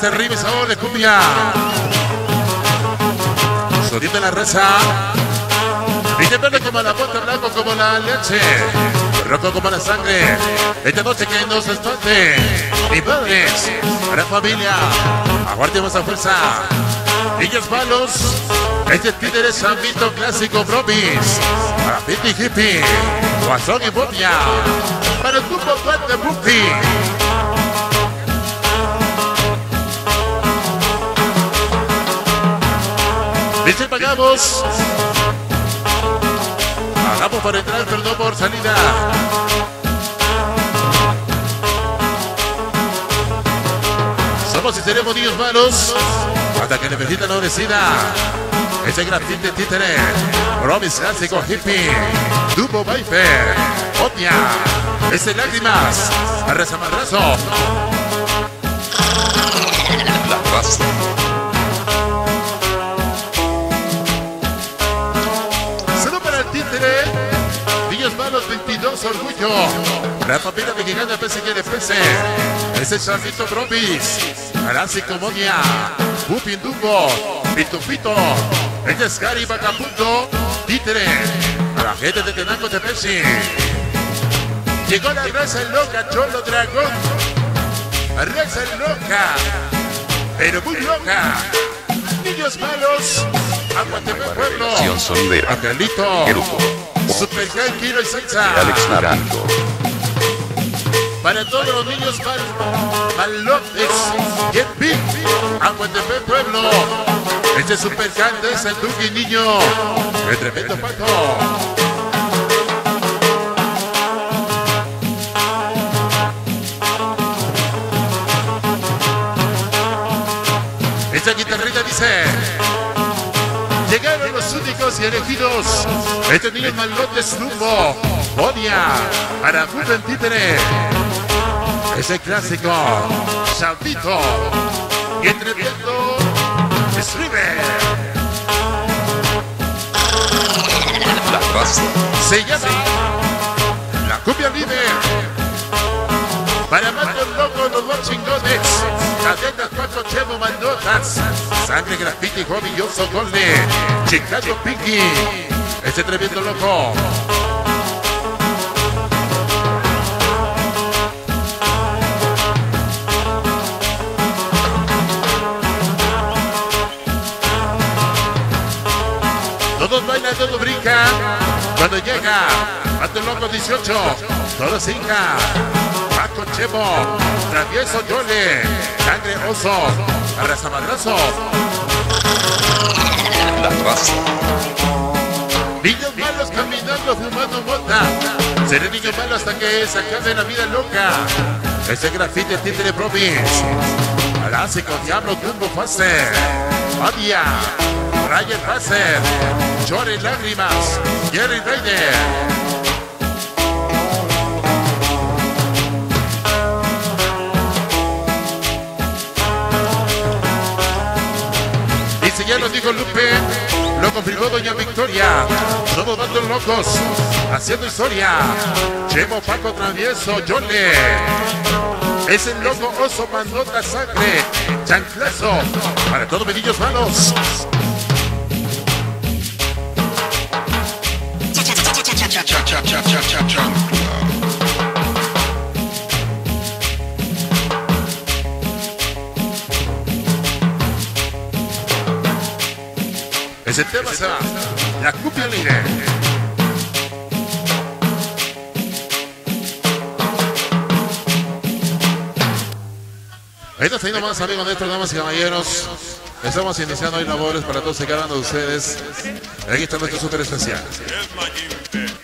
gusta el ritmo y sabor de cumbia. Sonido de la raza. Viste verde como la bota, blanco como la leche, rojo como la sangre. Esta noche que nos espante. Mi padres, para familia, aguardemos a fuerza. Niños malos, este títer es ámbito clásico Brobis. Para Piti Hippie, Guasón y Bobia. Para el grupo fuerte Buffy. Dice pagamos. Pagamos por entrar, pero no por salida. Somos y seremos niños malos hasta que necesitan no decida. Ese grafite títere, Brobis clásico hippie, Dubo Viper, Otia, ese lágrimas, arrasa madrazo. La raza. Saludos para el títere, niños malos 22 orgullo. La familia mexicana PSG de PC. Ese Charlito Brobis, clásico Monia, Pupi Dumbo, Pitufito, este es Gary Vagabundo, títere, a la gente de Tenango de Pepsi. Llegó la raza loca, Cholo Dragón, raza loca, pero muy loca. Niños malos, Aguanteme Pueblo, Acción Sonidera. Angelito, Grupo Super Gran Kiro y Salsa. Alex Naranjo. Para todos los niños malotes, Get Big, Aguanteme Pueblo. Este super cante es el Duque Niño, el tremendo pato. Esta guitarrita dice: llegaron los únicos y elegidos. Estos niños malotes rumbo, Odia, para Buben Títere. Ese clásico, Chavito, y el tremendo Striver. La raza. Se llama la cumbia líder. Para matar locos los dos chingones. Cadenas, cuatro chemo, mandotas. Sangre, graffiti, hobby, yo socorre. Chicago Pinky. Ese tremendo loco. Todos bailan, todos brincan. Cuando llega, Ante Loco 18, todos hinca. Paco Chemo, Travieso Yole, Sangre Oso, Arrasa Madrazo. La raza. Niños malos caminando, fumando mota. Seré niño malo hasta que se acabe la vida loca. Ese grafite títere Brobis. Clásico, Diablo, Tumbo Facer. Odia, Ryan Facer. Llore lágrimas, Jerry Raider. Dice, ya nos dijo Lupe, lo confirmó doña Victoria. Todos dando locos, haciendo historia. Chemo, Paco Travieso, Yole. Es el loco oso, mandota, sangre, chanclazo. Para todos mis niños malos. Ese tema será la cumbia líder. Ahí está, ahí nomás, amigos nuestros, damas y caballeros. Estamos iniciando hoy labores para todos y cada uno de ustedes. Aquí está nuestro súper especial.